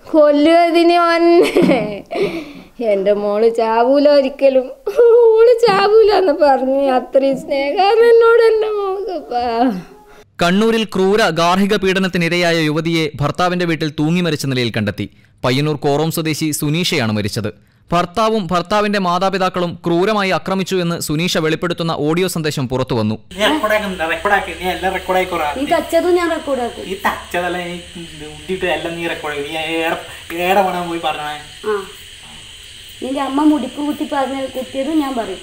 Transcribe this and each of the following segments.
കൊല്ലുകതിന് വന്നെ എൻ്റെ മോള് ചാവൂല ഒരിക്കലും, മോള് ചാവൂല എന്ന് പറഞ്ഞ് അത്രയും സ്നേഹം എന്നോട് എൻ്റെ മോൾക്കപ്പാ. കണ്ണൂരിൽ ക്രൂര ഗാർഹിക പീഡനത്തിനിരയായ യുവതിയെ ഭർത്താവിന്റെ വീട്ടിൽ തൂങ്ങി മരിച്ച നിലയിൽ കണ്ടെത്തി. പയ്യന്നൂർ കോറോം സ്വദേശി സുനീഷയാണ് മരിച്ചത്. ഭർത്താവും ഭർത്താവിന്റെ മാതാപിതാക്കളും ക്രൂരമായി ആക്രമിച്ചു എന്ന് സുനീഷ വെളിപ്പെടുത്തുന്ന ഓഡിയോ സന്ദേശം പുറത്തുവന്നു. നിന്റെ അമ്മ മുടിക്ക് കുത്തി കുത്തിയതും ഞാൻ പറയും.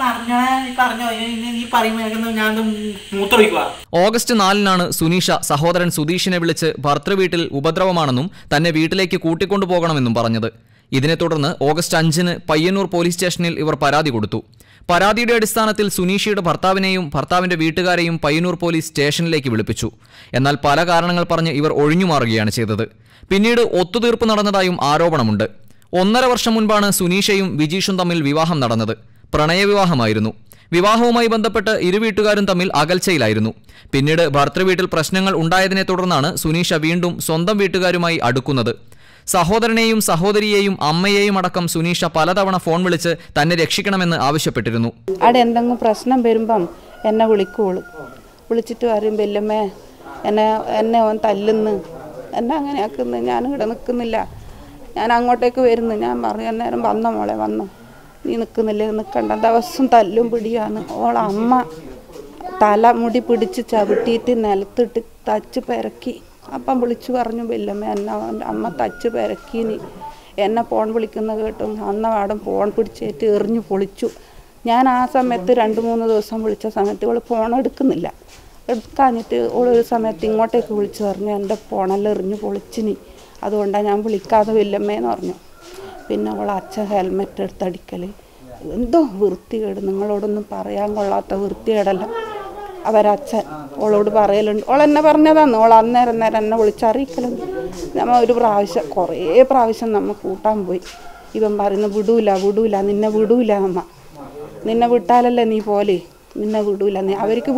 ഓഗസ്റ്റ് 4-നാണ് സുനീഷ സഹോദരൻ സുധീഷിനെ വിളിച്ച് ഭർത്തൃവീട്ടിൽ ഉപദ്രവമാണെന്നും തന്നെ വീട്ടിലേക്ക് കൂട്ടിക്കൊണ്ടുപോകണമെന്നും പറഞ്ഞത്. ഇതിനെ തുടർന്ന് ഓഗസ്റ്റ് 5-ന് പയ്യന്നൂർ പോലീസ് സ്റ്റേഷനിൽ ഇവർ പരാതി കൊടുത്തു. പരാതിയുടെ അടിസ്ഥാനത്തിൽ സുനീഷയുടെ ഭർത്താവിനെയും ഭർത്താവിന്റെ വീട്ടുകാരെയും പയ്യന്നൂർ പോലീസ് സ്റ്റേഷനിലേക്ക് വിളിപ്പിച്ചു. എന്നാൽ പല കാരണങ്ങൾ പറഞ്ഞ് ഇവർ ഒഴിഞ്ഞുമാറുകയാണ് ചെയ്തത്. പിന്നീട് ഒത്തുതീർപ്പ് നടന്നതായും ആരോപണമുണ്ട്. 1.5 വർഷം മുൻപാണ് സുനീഷയും വിജീഷും തമ്മിൽ വിവാഹം നടന്നത്. പ്രണയവിവാഹമായിരുന്നു. വിവാഹവുമായി ബന്ധപ്പെട്ട് ഇരു വീട്ടുകാരും തമ്മിൽ അകൽച്ചയിലായിരുന്നു. പിന്നീട് ഭർത്തൃവീട്ടിൽ പ്രശ്നങ്ങൾ ഉണ്ടായതിനെ തുടർന്നാണ് സുനീഷ വീണ്ടും സ്വന്തം വീട്ടുകാരുമായി അടുക്കുന്നത്. സഹോദരനെയും സഹോദരിയെയും അമ്മയെയും അടക്കം സുനീഷ പലതവണ ഫോൺ വിളിച്ച് തന്നെ രക്ഷിക്കണമെന്ന് ആവശ്യപ്പെട്ടിരുന്നു. അവിടെ എന്തെങ്കിലും പ്രശ്നം വരുമ്പം എന്നെ വിളിക്കുള്ളൂ. വിളിച്ചിട്ട് പറയും, വല്യമ്മേ എന്നെ അവൻ തല്ലുന്നു, എന്നെ അങ്ങനെ ആക്കുന്നു, ഞാനിവിടെ നിൽക്കുന്നില്ല, ഞാൻ അങ്ങോട്ടേക്ക് വരുന്നു. ഞാൻ പറഞ്ഞു, അന്നേരം വന്നോ മോളെ വന്നോ, നീ നിൽക്കുന്നില്ലേ, നിൽക്കണ്ട, ദിവസം തല്ലും പിടിയാണ്. ഓളമ്മ തലമുടി പിടിച്ച് ചവിട്ടിയിട്ട് നിലത്തിട്ട് തച്ച് പെരക്കി. അപ്പം വിളിച്ചു പറഞ്ഞു, വല്യമ്മ എന്നെ അമ്മ തച്ച് പെരക്കീനി, എന്നെ ഫോൺ വിളിക്കുന്ന കേട്ടും അന്നവാടും ഫോൺ പിടിച്ചേറ്റ് എറിഞ്ഞു പൊളിച്ചു. ഞാൻ ആ സമയത്ത് 2-3 ദിവസം വിളിച്ച സമയത്ത് ഇവൾ ഫോൺ എടുക്കുന്നില്ല. എടുക്കാഞ്ഞിട്ട് ഓളൊരു സമയത്ത് ഇങ്ങോട്ടേക്ക് വിളിച്ചു പറഞ്ഞു, എൻ്റെ ഫോണെല്ലാം എറിഞ്ഞു പൊളിച്ചിനി, അതുകൊണ്ടാണ് ഞാൻ വിളിക്കാതെ വല്യമ്മേന്ന് പറഞ്ഞു. പിന്നെ അവൾ അച്ഛൻ ഹെൽമെറ്റ് എടുത്തടിക്കൽ, എന്തോ വൃത്തികേട്, നിങ്ങളോടൊന്നും പറയാൻ കൊള്ളാത്ത വൃത്തികേടല്ല അവരച്ഛൻ ഓളോട് പറയലുണ്ട്. ഓളെന്നെ പറഞ്ഞതാണ്, ഓൾ അന്നേരം എന്നെ വിളിച്ചറിയിക്കലുണ്ട്. നമ്മൾ ഒരു പ്രാവശ്യം കുറേ പ്രാവശ്യം നമ്മൾ കൂട്ടാൻ പോയി. ഇവൻ പറയുന്നു, വിടൂല നിന്നെ വിടൂല അമ്മ, നിന്നെ വിട്ടാലല്ലേ നീ പോലെ, നിന്നെ വിടൂല, അവർക്ക്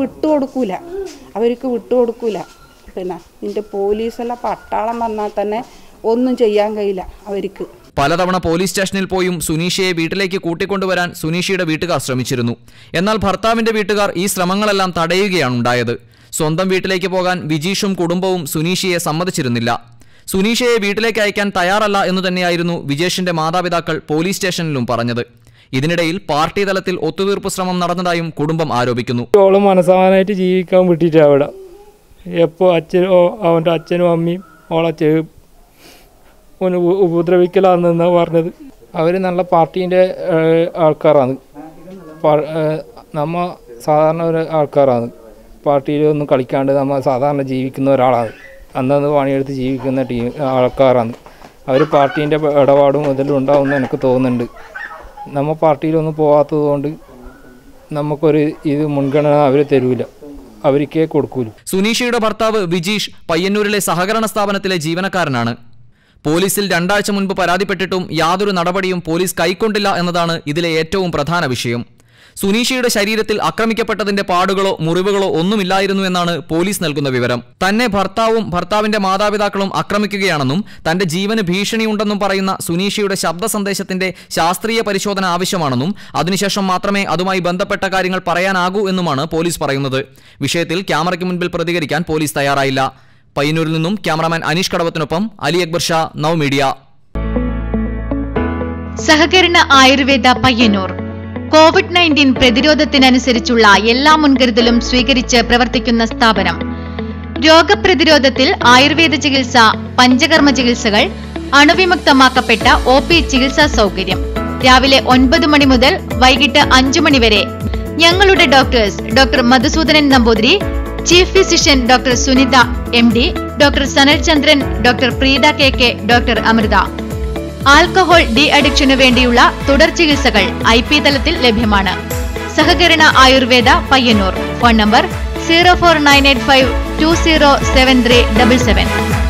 വിട്ടുകൊടുക്കൂല. പിന്നെ നിന്റെ പോലീസെല്ലാം പട്ടാളം വന്നാൽ തന്നെ ഒന്നും ചെയ്യാൻ കഴിയില്ല അവർക്ക്. പലതവണ പോലീസ് സ്റ്റേഷനിൽ പോയും സുനീഷയെ വീട്ടിലേക്ക് കൂട്ടിക്കൊണ്ടുവരാൻ സുനീഷയുടെ വീട്ടുകാർ ശ്രമിച്ചിരുന്നു. എന്നാൽ ഭർത്താവിന്റെ വീട്ടുകാർ ഈ ശ്രമങ്ങളെല്ലാം തടയുകയാണ് ഉണ്ടായത്. സ്വന്തം വീട്ടിലേക്ക് പോകാൻ വിജീഷും കുടുംബവും സുനീഷയെ സമ്മതിച്ചിരുന്നില്ല. സുനീഷയെ വീട്ടിലേക്ക് അയക്കാൻ തയ്യാറല്ല എന്നു തന്നെയായിരുന്നു വിജേഷിന്റെ മാതാപിതാക്കൾ പോലീസ് സ്റ്റേഷനിലും പറഞ്ഞത്. ഇതിനിടയിൽ പാർട്ടി തലത്തിൽ ഒത്തുതീർപ്പ് ശ്രമം നടന്നതായും കുടുംബം ആരോപിക്കുന്നു. മനസ്സമാനായിട്ട് ജീവിക്കാൻ വിട്ടിട്ട് അവിടെ എപ്പോൾ അവൻ്റെ അച്ഛനും അമ്മയും ഓളെ ഉപദ്രവിക്കലാണെന്നാണ് പറഞ്ഞത്. അവർ നല്ല പാർട്ടീൻ്റെ ആൾക്കാരാണ്, നമ്മ സാധാരണ ഒരു ആൾക്കാരാണ്, പാർട്ടിയിലൊന്നും കളിക്കാണ്ട് നമ്മൾ സാധാരണ ജീവിക്കുന്ന ഒരാളാണ്, അന്നന്ന് പണിയെടുത്ത് ജീവിക്കുന്ന ആൾക്കാരാണ്. അവർ പാർട്ടീൻ്റെ ഇടപാടും ഇതിലും ഉണ്ടാവുമെന്ന് എനിക്ക് തോന്നുന്നുണ്ട്. നമ്മൾ പാർട്ടിയിലൊന്നും പോകാത്തത് കൊണ്ട് നമുക്കൊരു മുൻഗണന അവർ തരൂല, അവർക്കേ കൊടുക്കൂല. സുനീഷയുടെ ഭർത്താവ് വിജീഷ് പയ്യന്നൂരിലെ സഹകരണ സ്ഥാപനത്തിലെ ജീവനക്കാരനാണ്. പോലീസിൽ 2 ആഴ്ച മുൻപ് പരാതിപ്പെട്ടിട്ടും യാതൊരു നടപടിയും പോലീസ് കൈക്കൊണ്ടില്ല എന്നതാണ് ഇതിലെ ഏറ്റവും പ്രധാന വിഷയം. സുനീഷയുടെ ശരീരത്തിൽ ആക്രമിക്കപ്പെട്ടതിന്റെ പാടുകളോ മുറിവുകളോ ഒന്നുമില്ലായിരുന്നു എന്നാണ് പോലീസ് നൽകുന്ന വിവരം. തന്നെ ഭർത്താവും ഭർത്താവിന്റെ മാതാപിതാക്കളും ആക്രമിക്കുകയാണെന്നും തന്റെ ജീവന് ഭീഷണിയുണ്ടെന്നും പറയുന്ന സുനീഷയുടെ ശബ്ദ സന്ദേശത്തിന്റെ ശാസ്ത്രീയ പരിശോധന ആവശ്യമാണെന്നും അതിനുശേഷം മാത്രമേ അതുമായി ബന്ധപ്പെട്ട കാര്യങ്ങൾ പറയാനാകൂ എന്നുമാണ് പോലീസ് പറയുന്നത്. വിഷയത്തിൽ ക്യാമറയ്ക്ക് മുൻപിൽ പ്രതികരിക്കാൻ പോലീസ് തയ്യാറായില്ല. പയ്യന്നൂരിൽ നിന്നും ക്യാമറാമാൻ അനീഷ് കടവത്തിനൊപ്പം അലി അക്ബർ ഷാ, നവമീഡിയ. സഹകരണ ആയുർവേദ പയ്യന്നൂർ കോവിഡ്-19 പ്രതിരോധത്തിനനുസരിച്ചുള്ള എല്ലാ മുൻകരുതലും സ്വീകരിച്ച് പ്രവർത്തിക്കുന്ന സ്ഥാപനം. രോഗപ്രതിരോധത്തിൽ ആയുർവേദ ചികിത്സ, പഞ്ചകർമ്മ ചികിത്സകൾ, അണുവിമുക്തമാക്കപ്പെട്ട OP ചികിത്സാ സൗകര്യം. രാവിലെ 9 മണി മുതൽ വൈകിട്ട് 5 മണി വരെ. ഞങ്ങളുടെ doctors: doctor Madhusoodanan Namboothiri, chief physician doctor Sunitha MD, doctor Sanal Chandran, doctor Preetha KK, doctor Amritha. Alcohol ഡി അഡിക്ഷനു വേണ്ടിയുള്ള തുടർ ചികിത്സകൾ IP തലത്തിൽ ലഭ്യമാണ്. സഹകരണ ആയുർവേദ പയ്യന്നൂർ. Phone number 04985207377.